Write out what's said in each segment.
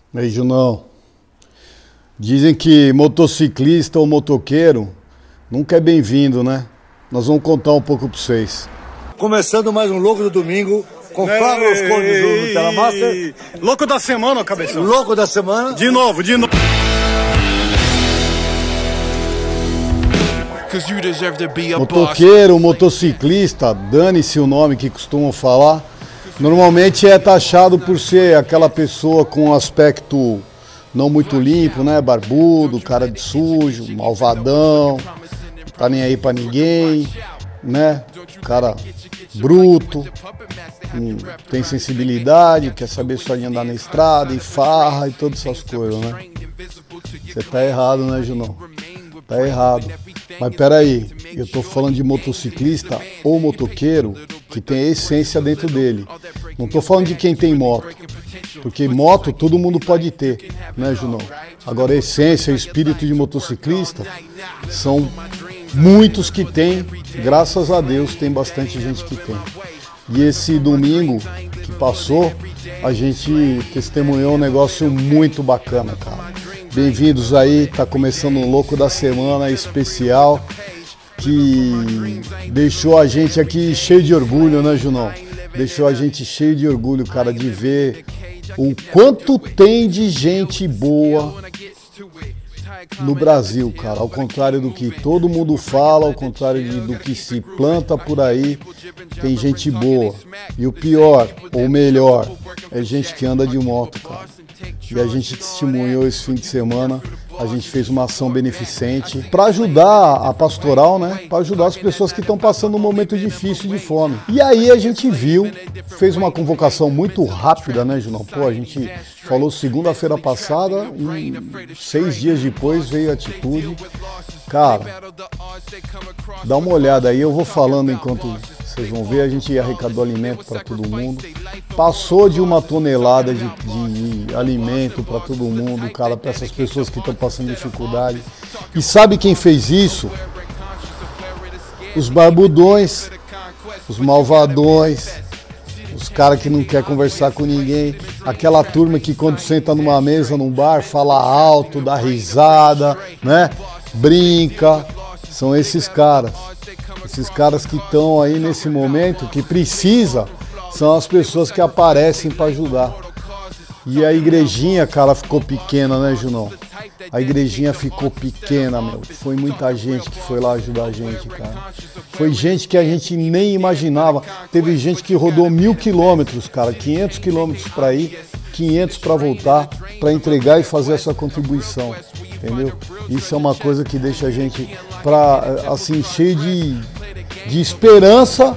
Aí, Junão, dizem que motociclista ou motoqueiro nunca é bem-vindo, né? Nós vamos contar um pouco pra vocês. Começando mais um Louco do Domingo, com Flávio Los Cornos do Telemaster. Louco da semana, cabeção. Louco da semana. De novo. Motoqueiro, motociclista, dane-se o nome que costumam falar, normalmente é taxado por ser aquela pessoa com um aspecto não muito limpo, né? Barbudo, cara de sujo, malvadão, tá nem aí pra ninguém, né? Cara bruto, tem sensibilidade, quer saber só de andar na estrada, e farra e todas essas coisas, né? Você tá errado, né, Junão? Tá errado. Mas peraí, eu tô falando de motociclista ou motoqueiro que tem a essência dentro dele. Não tô falando de quem tem moto, porque moto todo mundo pode ter, né, Junão? Agora a essência, o espírito de motociclista, são muitos que tem, graças a Deus tem bastante gente que tem. E esse domingo que passou, a gente testemunhou um negócio muito bacana, cara. Bem-vindos aí, tá começando um Louco da Semana especial que deixou a gente aqui cheio de orgulho, né, Junão? Deixou a gente cheio de orgulho, cara, de ver o quanto tem de gente boa no Brasil, cara. Ao contrário do que todo mundo fala, ao contrário do que se planta por aí, tem gente boa. E o pior, ou melhor, é gente que anda de moto, cara. E a gente testemunhou esse fim de semana, a gente fez uma ação beneficente para ajudar a pastoral, né? Para ajudar as pessoas que estão passando um momento difícil de fome. E aí a gente viu, fez uma convocação muito rápida, né, Junão? Pô, a gente falou segunda-feira passada e 6 dias depois veio a atitude. Cara, dá uma olhada aí, eu vou falando enquanto vocês vão ver, a gente arrecadou alimento para todo mundo. Passou de 1 tonelada de alimento para todo mundo, cara, para essas pessoas que estão passando dificuldade. E sabe quem fez isso? Os barbudões, os malvadões, os caras que não querem conversar com ninguém, aquela turma que quando senta numa mesa, num bar, fala alto, dá risada, né? Brinca, são esses caras que estão aí nesse momento, que precisa, são as pessoas que aparecem para ajudar. E a igrejinha, cara, ficou pequena, né, Junão? A igrejinha ficou pequena, meu. Foi muita gente que foi lá ajudar a gente, cara. Foi gente que a gente nem imaginava. Teve gente que rodou 1000 quilômetros, cara, 500 quilômetros para ir, 500 para voltar, para entregar e fazer a sua contribuição, entendeu? Isso é uma coisa que deixa a gente assim, cheio de esperança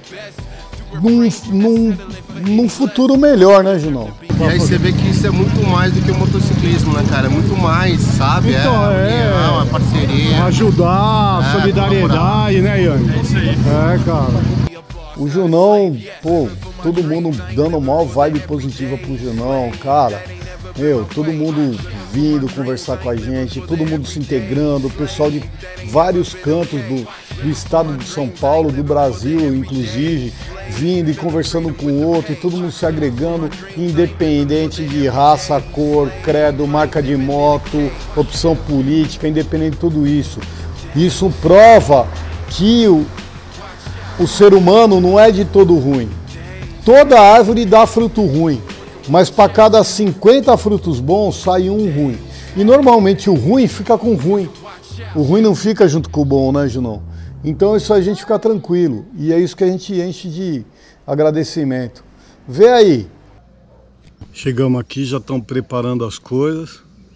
num futuro melhor, né, Junão? E aí você vê que isso é muito mais do que o motociclismo, né, cara? É muito mais, sabe? Então, uma parceria. Ajudar, solidariedade, né, Ian? É isso aí. É, cara. O Junão, pô, todo mundo dando maior vibe positiva pro Junão, cara. Meu, todo mundo vindo conversar com a gente, todo mundo se integrando, o pessoal de vários cantos do estado de São Paulo, do Brasil, inclusive, vindo e conversando com o outro, e todo mundo se agregando, independente de raça, cor, credo, marca de moto, opção política, independente de tudo isso. Isso prova que o ser humano não é de todo ruim. Toda árvore dá fruto ruim. Mas para cada 50 frutos bons, sai um ruim. E normalmente o ruim fica com o ruim. O ruim não fica junto com o bom, né, Junão? Então isso a gente fica tranquilo. E é isso que a gente enche de agradecimento. Vê aí. Chegamos aqui, já estão preparando as coisas.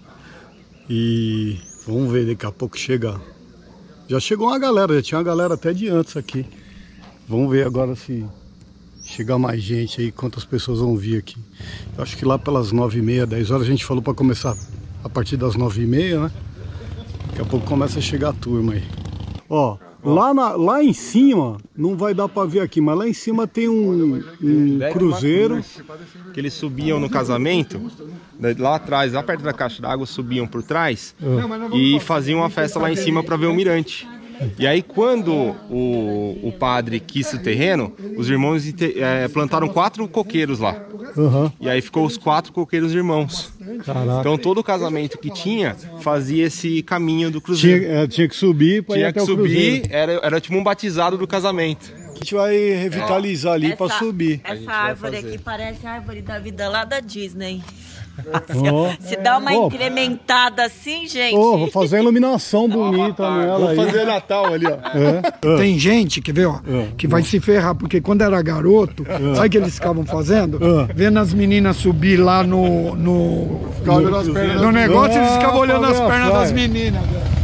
E vamos ver, daqui a pouco chega. Já chegou uma galera, já tinha uma galera até de antes aqui. Vamos ver agora se chegar mais gente aí, quantas pessoas vão vir aqui. Eu acho que lá pelas 9h30, 10 horas, a gente falou para começar a partir das 9h30, né? Daqui a pouco começa a chegar a turma aí. Ó, lá em cima, não vai dar para ver aqui, mas lá em cima tem um cruzeiro. Que eles subiam no casamento, lá atrás, lá perto da caixa d'água, subiam por trás e faziam uma festa lá em cima para ver o mirante. E aí quando o padre quis o terreno, os irmãos plantaram 4 coqueiros lá. E aí ficou os 4 coqueiros irmãos. Caraca. Então todo casamento que tinha fazia esse caminho do cruzeiro. Tinha que subir para ir até o cruzeiro. Era tipo um batizado do casamento. A gente vai revitalizar ali para subir. Essa árvore aqui parece a árvore da vida lá da Disney. Oh. Se dá uma incrementada assim, gente. Vou fazer a iluminação bonita nela. Vou fazer Natal ali, ó. Tem gente, quer ver, ó, que vai se ferrar, porque quando era garoto, sabe o que eles ficavam fazendo? Vendo as meninas subir lá no negócio, eles ficavam olhando as pernas das meninas.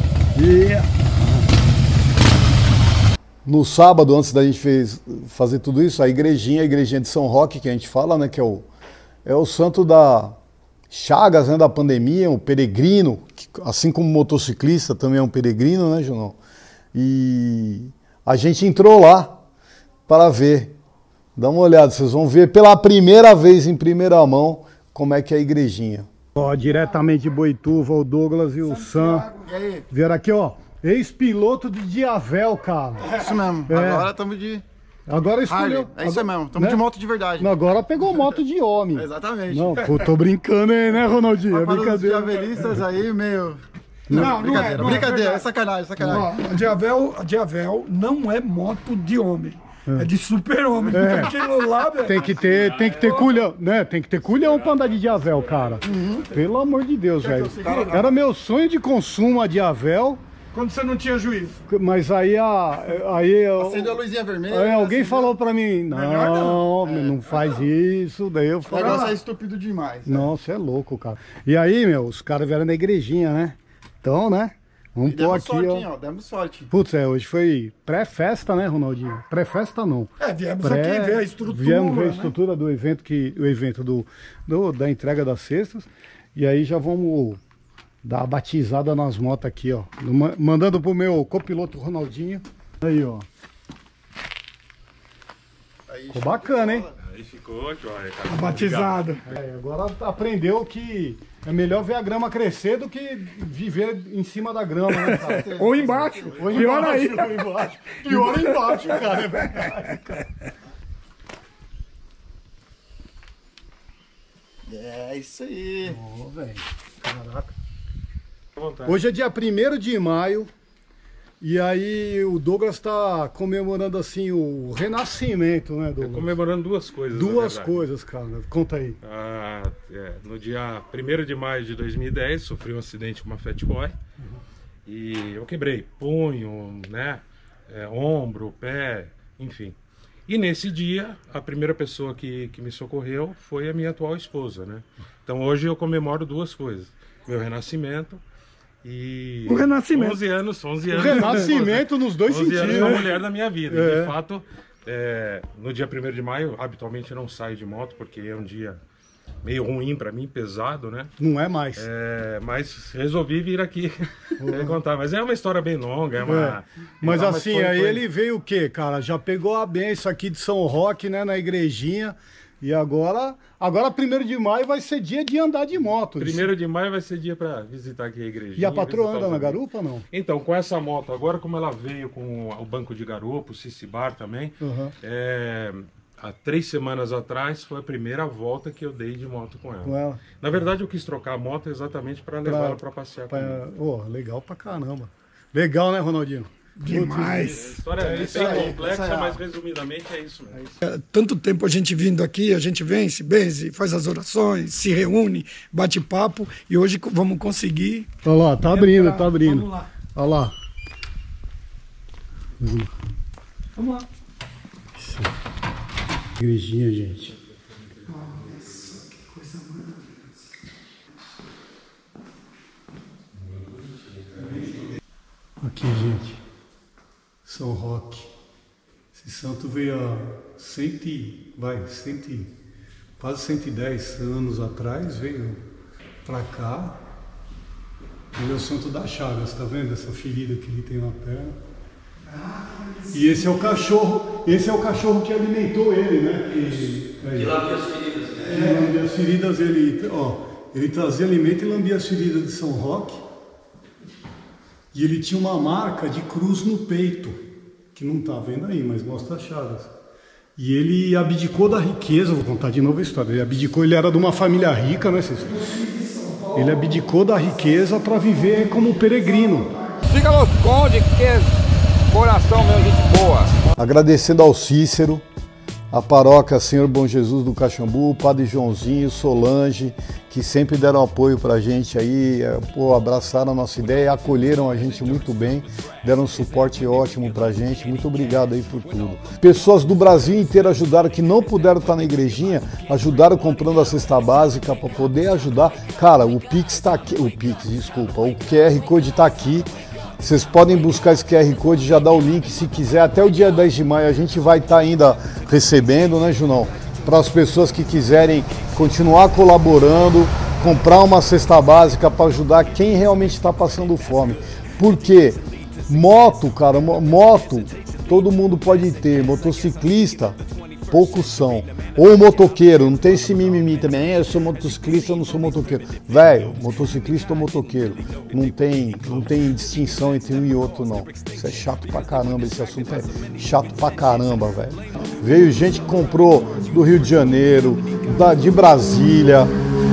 No sábado, antes da gente fazer tudo isso, a igrejinha de São Roque, que a gente fala, né, que é o santo da Chagas, né, da pandemia, um peregrino, que, assim como motociclista também é um peregrino, né, Junão? E a gente entrou lá para ver. Dá uma olhada, vocês vão ver pela primeira vez em primeira mão como é que é a igrejinha. Ó, diretamente de Boituva, o Douglas e o Sam vieram aqui, ó, ex-piloto de Diavel, cara. Isso mesmo, agora estamos de... Agora escolheu. É isso mesmo, estamos de moto de verdade. Agora pegou moto de homem. Exatamente. Não, pô, tô brincando aí, né, Ronaldinho? É brincadeira. Os diavelistas aí, meio... Não, brincadeira, é sacanagem, sacanagem. Ó, a Diavel não é moto de homem. É de super-homem. Aquilo lá, velho. Tem que ter culhão, né? Tem que ter culhão pra andar de Diavel, cara. Pelo amor de Deus, velho. Era meu sonho de consumo a Diavel. Quando você não tinha juízo. Mas aí Acendeu a luzinha vermelha. Aí alguém falou pra mim, não faz isso. Daí eu falei, o negócio é estúpido demais. Não, você é louco, cara. E aí, meu, os caras vieram na igrejinha, né? Então, né? Vamos pôr aqui, sorte, ó. Hein, ó. Demos sorte. Putz, hoje foi pré-festa, né, Ronaldinho? Pré-festa não. Viemos aqui ver a estrutura. Viemos ver a estrutura do evento, da entrega das cestas. E aí já vamos dar a batizada nas motos aqui, ó. Mandando pro meu copiloto Ronaldinho. Aí, ó. Ficou bacana, hein? Aí ficou, joia, cara. Batizado. Agora aprendeu que é melhor ver a grama crescer do que viver em cima da grama, né, cara? Ou embaixo. Pior aí. Pior embaixo, cara. É verdade, cara. É isso aí. Velho. Caraca. Hoje é dia 1º de maio. E aí o Douglas está comemorando assim o renascimento, né, Douglas? Comemorando duas coisas. Duas coisas, cara. Conta aí. No dia 1º de maio de 2010, sofri um acidente com uma Fat Boy. E eu quebrei punho, né, ombro, pé, enfim. E nesse dia, a primeira pessoa que me socorreu foi a minha atual esposa, né? Então hoje eu comemoro duas coisas. Meu renascimento e... O renascimento. 11 anos. O renascimento nos dois 11 sentidos, anos né? da mulher da minha vida. E, de fato, no dia 1º de maio, habitualmente eu não saio de moto, porque é um dia meio ruim pra mim, pesado, né? Não é mais. Mas resolvi vir aqui contar. Mas é uma história bem longa, Mas assim, aí ele veio o quê, cara? Já pegou a benção aqui de São Roque, né, na igrejinha. E agora 1º de maio vai ser dia de andar de moto. 1º de maio vai ser dia para visitar aqui a igreja. E a patroa anda na garupa ou não? Então, com essa moto agora, como ela veio com o banco de garupa, o Cicibar também, há 3 semanas atrás foi a primeira volta que eu dei de moto com ela. Na verdade, eu quis trocar a moto exatamente para levar ela para passear comigo. Legal pra caramba. Legal, né, Ronaldinho? Demais. A história é bem complexa, mas resumidamente é isso mesmo. Tanto tempo a gente vindo aqui, a gente vem, se benze, faz as orações, se reúne, bate papo e hoje vamos conseguir. Olha lá, tá abrindo, tá abrindo. Vamos lá. Olha lá. Vamos lá. Igrejinha, gente. Nossa, que coisa maravilhosa. Aqui, gente. São Roque. Esse santo veio há quase 110 anos atrás, veio pra cá. Ele é o santo da Chagas, tá vendo essa ferida que ele tem na perna? E esse é o cachorro que alimentou ele, né? Que lambia as feridas. Lambia as feridas, ele trazia alimento e lambia as feridas de São Roque. E ele tinha uma marca de cruz no peito, que não tá vendo aí, mas mostra as chagas. E ele abdicou da riqueza, vou contar de novo a história. Ele abdicou, ele era de uma família rica, né, Cícero? Ele abdicou da riqueza para viver como peregrino. Siga Los Condes, que é coração, meu, gente boa. Agradecendo ao Cícero, a paróquia Senhor Bom Jesus do Caxambu, o Padre Joãozinho, Solange, que sempre deram apoio pra gente aí, pô, abraçaram a nossa ideia, acolheram a gente muito bem, deram um suporte ótimo pra gente, muito obrigado aí por tudo. Pessoas do Brasil inteiro ajudaram, que não puderam estar na igrejinha, ajudaram comprando a cesta básica para poder ajudar. Cara, o Pix tá aqui, o QR Code tá aqui. Vocês podem buscar esse QR Code, já dá o link se quiser. Até o dia 10 de maio a gente vai estar ainda recebendo, né, Junão? Para as pessoas que quiserem continuar colaborando, comprar uma cesta básica para ajudar quem realmente está passando fome. Porque moto, cara, moto todo mundo pode ter, motociclista poucos são. Ou motoqueiro, não tem esse mimimi também, eu sou motociclista, eu não sou motoqueiro. Velho, motociclista ou motoqueiro, não tem distinção entre um e outro não. Isso é chato pra caramba, esse assunto é chato pra caramba, velho. Veio gente que comprou do Rio de Janeiro, de Brasília,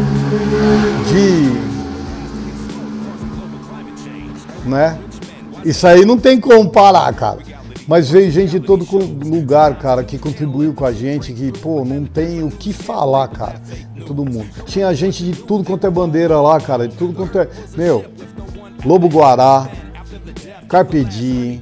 né? Isso aí não tem como parar, cara. Mas veio gente de todo lugar, cara, que contribuiu com a gente, que, pô, não tem o que falar, cara, todo mundo. Tinha gente de tudo quanto é bandeira lá, cara, de tudo quanto é, meu, Lobo Guará, Carpe Diem,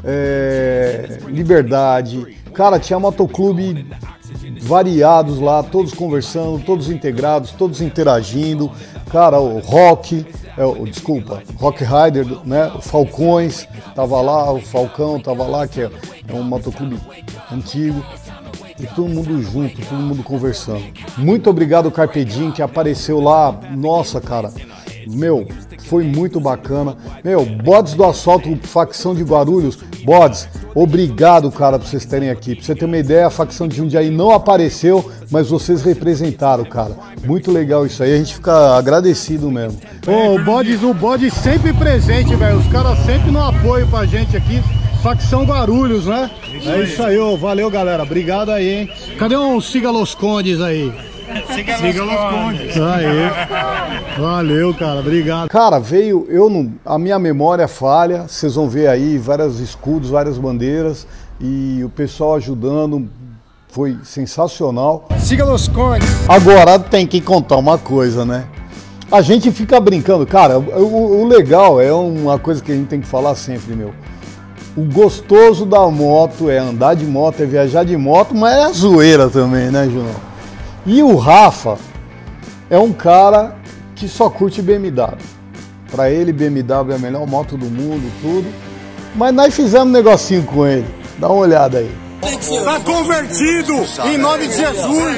Liberdade, cara, tinha motoclube variados lá, todos conversando, todos integrados, todos interagindo, cara, o Rock, Rock Rider, né, o Falcões tava lá, o Falcão tava lá, que é um motoclube antigo, e todo mundo junto, todo mundo conversando. Muito obrigado, Carpe Diem, que apareceu lá, nossa, cara, meu, foi muito bacana. Meu, Bodes do Asfalto, facção de Guarulhos, Bodes, obrigado, cara, por vocês estarem aqui. Pra você ter uma ideia, a facção de Jundiaí não apareceu, mas vocês representaram, cara. Muito legal isso aí, a gente fica agradecido mesmo. Ô, o Bodes sempre presente, velho. Os caras sempre no apoio pra gente aqui. Facção Guarulhos, né? Isso aí, ô. Valeu, galera. Obrigado aí, hein? Cadê um Siga Los Condes aí? Siga Los Condes. Aí. Valeu, cara. Obrigado. Cara, veio, a minha memória falha, vocês vão ver aí vários escudos, várias bandeiras e o pessoal ajudando. Foi sensacional. Siga Los Condes. Agora tem que contar uma coisa, né? A gente fica brincando, cara, o legal é uma coisa que a gente tem que falar sempre, meu. O gostoso da moto é andar de moto, é viajar de moto, mas é a zoeira também, né, João? E o Rafa é um cara que só curte BMW. Pra ele, BMW é a melhor moto do mundo, tudo. Mas nós fizemos um negocinho com ele. Dá uma olhada aí. Tá convertido em nome de Jesus.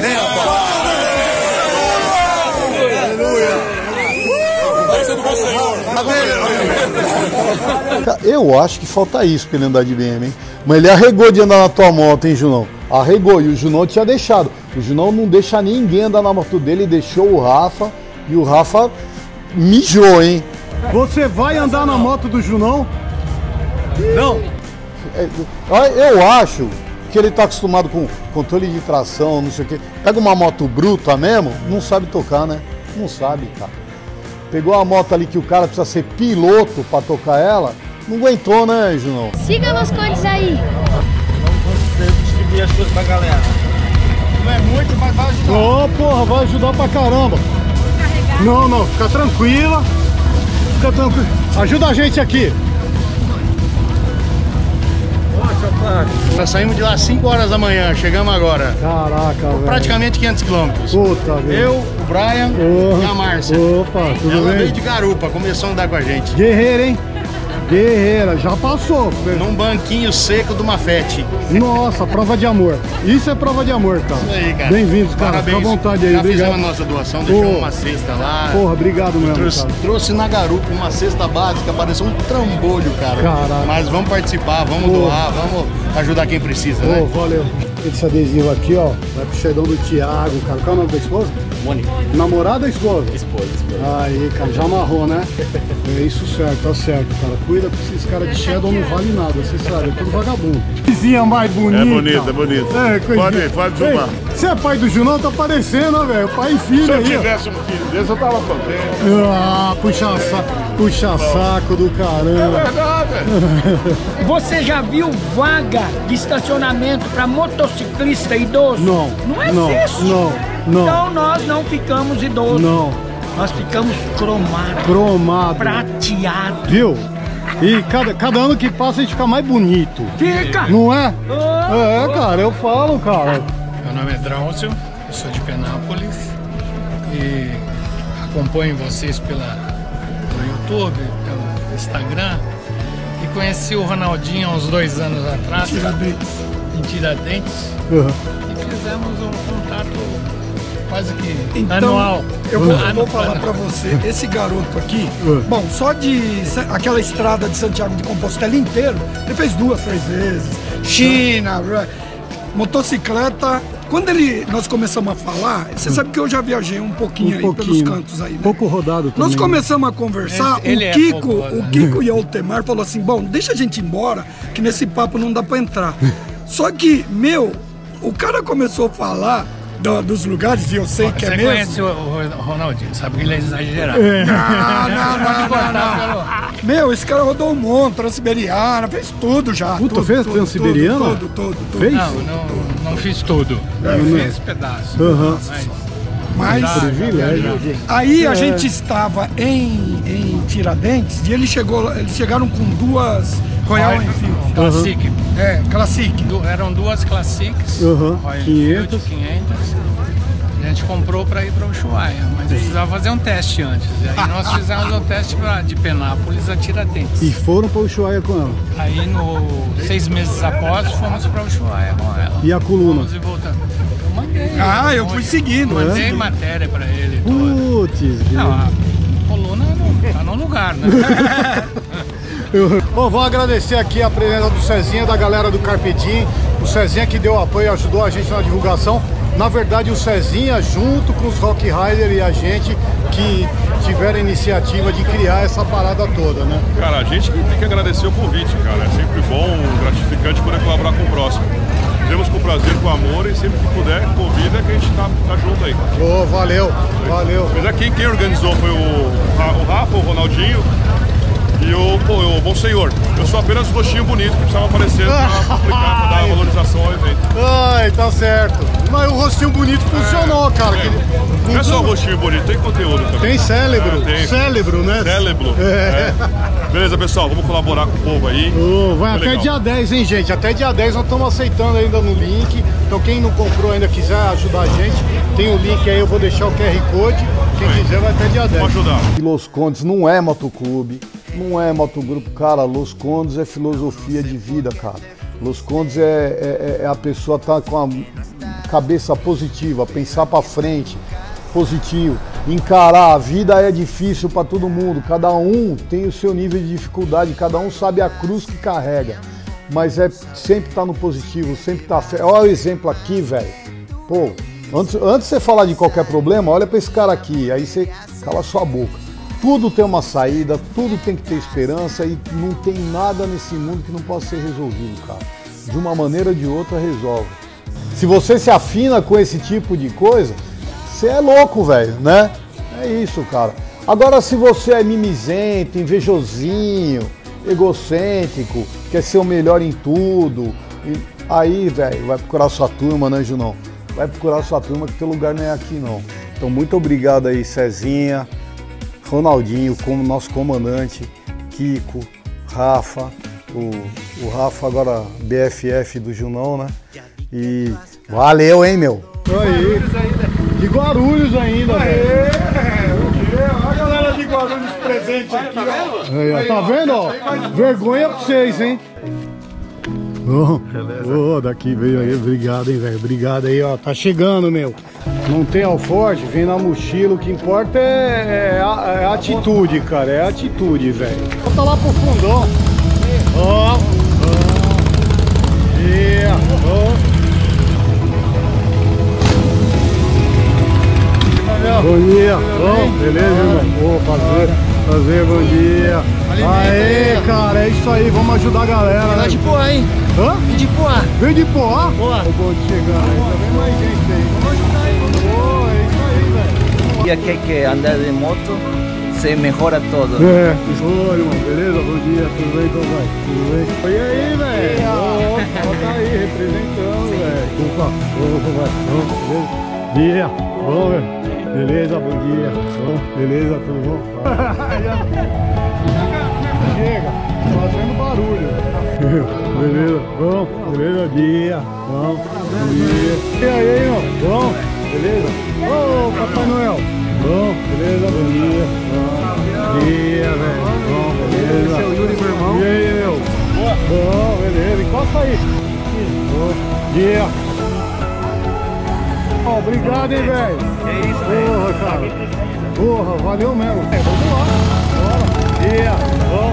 Eu acho que falta isso pra ele andar de BM, hein? Mas ele arregou de andar na tua moto, hein, Junão? Arregou, e o Junão tinha deixado. O Junão não deixa ninguém andar na moto dele, deixou o Rafa, e o Rafa mijou, hein? Você vai andar na moto do Junão? Não. Eu acho que ele tá acostumado com controle de tração, não sei o quê. Pega uma moto bruta mesmo, não sabe tocar, né? Não sabe, cara. Pegou a moto ali que o cara precisa ser piloto pra tocar ela, não aguentou, né, Junão? Siga Los Condes aí. Vamos distribuir as coisas pra galera. Não é muito, mas vai ajudar. Ô, porra, vai ajudar pra caramba. Não, fica tranquila. Fica tranquila. Ajuda a gente aqui. Nós saímos de lá às 5 horas da manhã, chegamos agora. Caraca, velho. Praticamente 500 quilômetros. Puta, velho. Eu, o Brian e a Márcia. Opa, tudo Ela bem? veio de Garupa, começou a andar com a gente. Guerreira, hein? Guerreira, já passou. Num banquinho seco do Mafete. Nossa, prova de amor. Isso é prova de amor, cara. Isso aí, cara. Bem-vindos, cara. Parabéns. Fica à vontade aí, já obrigado. fizemos a nossa doação, deixou uma cesta lá. Porra, obrigado mesmo, cara. Trouxe na Garupa uma cesta básica, pareceu um trambolho, cara. Caraca. Mas vamos participar, vamos doar, vamos ajudar quem precisa, né? Valeu. Esse adesivo aqui, ó, vai pro xedão do Thiago, cara. Qual é o nome da esposa? Mônica. Namorada ou esposa? Esposa. Aí, cara, já amarrou, né? É isso certo, tá certo, cara. Cuida. cuida, porque esses caras de Shadow não vale nada, você sabe, é tudo vagabundo. Vizinha mais bonita. É bonito, é bonito. Pode zoar. Você é pai do Junão, tá parecendo, velho, pai e filho aí. Se eu tivesse um filho desse, eu tava contente. Ah, puxa saco do caramba. É verdade. Você já viu vaga de estacionamento para motociclista idoso? Não. Não existe. Não. Então nós não ficamos idosos. Não. Nós ficamos cromados. Cromado. Prateado. Viu? E cada ano que passa a gente fica mais bonito. Fica! Não é? É, cara, eu falo, cara. Meu nome é Drauzio, eu sou de Penápolis e acompanho vocês pelo YouTube, pelo Instagram e conheci o Ronaldinho há uns 2 anos atrás em Tiradentes e fizemos um contato quase que anual. Eu vou falar pra você, esse garoto aqui, bom, só de aquela estrada de Santiago de Compostela inteiro, ele fez 2, 3 vezes. China, motocicleta. Quando nós começamos a falar, você sabe que eu já viajei um pouquinho aí pelos cantos aí, né? Pouco rodado também. Nós começamos a conversar, o Kiko e o Altemar falou assim, bom, deixa a gente ir embora, que nesse papo não dá pra entrar. Só que, o cara começou a falar dos lugares, e eu sei que é mesmo. Você conhece o Ronaldinho, sabe que ele é exagerado. Não. Esse cara rodou um monte, Transiberiana, fez tudo já. Puta, fez Transiberiana? Tudo. Fez? Não fiz tudo. Eu fiz pedaço. Mas aí a gente estava em Tiradentes e eles chegaram com 2 Royal Enfield. Classic. Classic. Eram 2 Classics. Royal 500. A gente comprou para ir para Ushuaia, mas precisava fazer um teste antes. E aí nós fizemos um teste de Penápolis a Tiradentes. E foram para Ushuaia com ela? Aí 6 meses após fomos para Ushuaia com ela. E a coluna? Fomos e voltamos. Eu mandei. Eu fui seguindo. Mandei matéria para ele. Putz, não, a coluna tá no lugar, né? Bom, vou agradecer aqui a presença do Cezinha, da galera do Carpedim. O Cezinha que deu apoio, ajudou a gente na divulgação. Na verdade, o Cezinha, junto com os Rock Rider e a gente, que tiveram a iniciativa de criar essa parada toda, né? Cara, a gente tem que agradecer o convite, cara. É sempre bom, gratificante poder colaborar com o próximo. Fizemos com prazer, com amor, e sempre que puder, convida que a gente tá junto aí. Valeu. Mas aqui quem organizou foi o Rafa, o Ronaldinho e o Bom Senhor. Eu sou apenas o rostinho bonito que precisava aparecer pra publicar, pra dar valorização ao evento. Ai, tá certo. Mas o rostinho bonito funcionou, cara. Não é só o rostinho bonito, tem conteúdo também. Tem cérebro. Tem. Cérebro, né? Cérebro. Beleza, pessoal, vamos colaborar com o povo aí. Vai até dia 10, hein, gente? Até dia 10 nós estamos aceitando ainda no link. Então quem não comprou ainda quiser ajudar a gente, tem o link aí, eu vou deixar o QR Code. Quem quiser vai até dia 10. Pode ajudar. E Los Condes não é motoclube, não é motogrupo, cara. Los Condes é filosofia de vida, cara. Los Condes é a pessoa tá com a cabeça positiva, pensar pra frente, positivo, encarar. A vida é difícil pra todo mundo, cada um tem o seu nível de dificuldade, cada um sabe a cruz que carrega, mas sempre tá no positivo, sempre tá fé. Olha o exemplo aqui, velho. Pô, antes de você falar de qualquer problema, olha pra esse cara aqui, aí você cala sua boca. Tudo tem uma saída, tudo tem que ter esperança e não tem nada nesse mundo que não possa ser resolvido, cara. De uma maneira ou de outra resolve. Se você se afina com esse tipo de coisa, você é louco, velho, né? É isso, cara. Agora, se você é mimizento, invejosinho, egocêntrico, quer ser o melhor em tudo, aí, velho, vai procurar sua turma, né, Junão? Vai procurar sua turma que teu lugar não é aqui, não. Então, muito obrigado aí, Cezinha, Ronaldinho, como nosso comandante, Kiko, Rafa, o Rafa agora BFF do Junão, né? E valeu, hein, meu? Aí, de Guarulhos ainda, velho. Olha a galera de Guarulhos presente aqui, ó. Aí, tá vendo, ó? Vergonha pra vocês, hein? Daqui veio aí, obrigado, hein, velho? Obrigado aí, ó. Tá chegando, meu. Não tem alforje, vem na mochila. O que importa é a atitude, cara. É a atitude, velho. Volta lá pro fundão. Bom dia. Beleza, irmão? Prazer. Prazer, bom dia. Aê, cara, é isso aí, vamos ajudar a galera, né? Vem de Poá, hein? Hã? Vem de Poá. Vem de Poá? Boa. É bom de chegar, né? Tá vendo mais gente aí. Vamos ajudar aí, mano. Boa, é isso aí, velho. E aqui é que andar de moto se melhora todo. Oi, irmão, beleza? Bom dia, tudo bem, então vai? Tudo bem? E aí, velho? Ó, tá aí, representando, velho. Opa, vai. Beleza? Dia, bom, velho? Beleza, bom dia. Bom, beleza, tudo bom? Chega, fazendo barulho. Beleza, bom, beleza, dia, bom, dia. E aí, irmão? Bom, beleza? Ô, Papai Noel. Bom, beleza, bom dia. Bom dia, velho. Bom, beleza. Esse é o Yuri, meu irmão. E aí, meu? Bom, beleza. Encosta aí. Bom dia. Obrigado, hein, velho. É isso, velho. Porra, cara. Porra, valeu mesmo. Vamos lá. Bora. Dia. Bom.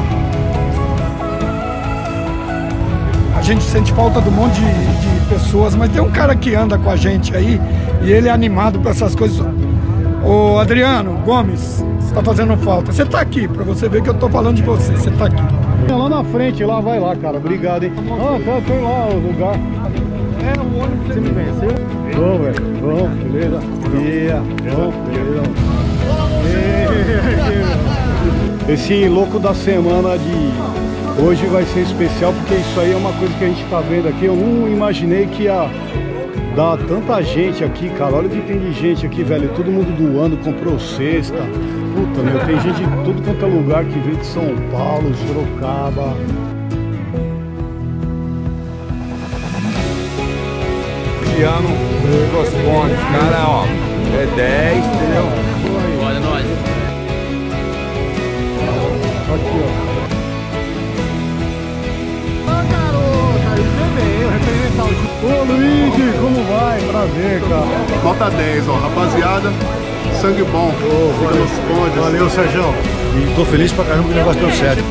A gente sente falta de um monte de pessoas, mas tem um cara que anda com a gente aí e ele é animado para essas coisas. Ô Adriano Gomes, você tá fazendo falta. Você tá aqui, pra você ver que eu tô falando de você. Você tá aqui. Lá na frente, lá, vai lá, cara. Obrigado, hein. Ah, tá, tem lá o lugar. É, o ônibus que você me venceu. Bom, velho. Bom, beleza. Dia. Bom, beleza. Esse louco da semana de hoje vai ser especial, porque isso aí é uma coisa que a gente tá vendo aqui. Eu não imaginei que ia dar tanta gente aqui, cara. Olha o que tem de gente aqui, velho. Todo mundo doando, comprou cesta. Puta, meu, tem gente de tudo quanto é lugar que vem de São Paulo, Sorocaba. Ano Los Condes, cara, ó, é 10, entendeu? Olha nós. Aqui, ó. Ah, garota, aí também, eu representar o Ju. Ô, Luigi, como vai? Prazer, cara. Nota 10, ó, rapaziada, sangue bom. Fica Los Condes. Valeu, Sérgio. E tô feliz pra caramba que o negócio deu certo.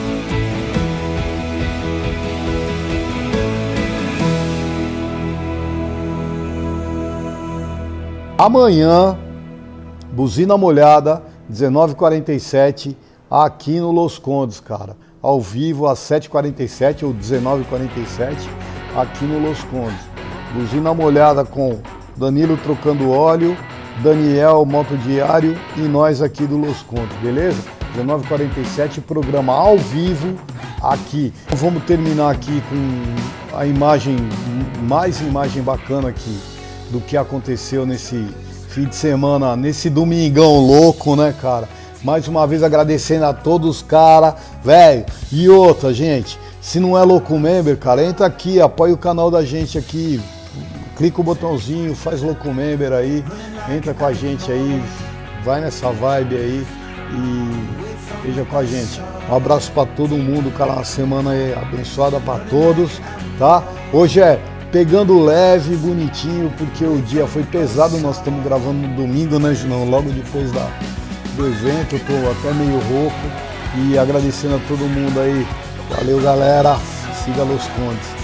Amanhã, Buzina Molhada, 19h47, aqui no Los Condes, cara. Ao vivo, às 7h47 ou 19h47, aqui no Los Condes. Buzina Molhada com Danilo trocando óleo, Daniel Moto Diário e nós aqui do Los Condes, beleza? 19h47, programa ao vivo aqui. Vamos terminar aqui com a imagem, mais imagem bacana aqui do que aconteceu nesse fim de semana, nesse domingão louco, né, cara? Mais uma vez agradecendo a todos os caras, velho. E outra, gente, se não é Louco Member, cara, entra aqui, apoia o canal da gente aqui, clica o botãozinho, faz Louco Member aí, entra com a gente aí, vai nessa vibe aí e esteja com a gente. Um abraço pra todo mundo, cara, uma semana aí abençoada pra todos, tá? Hoje é pegando leve, bonitinho, porque o dia foi pesado, nós estamos gravando no domingo, né, Junão? Logo depois do evento, eu tô até meio rouco e agradecendo a todo mundo aí. Valeu, galera, siga Los Condes.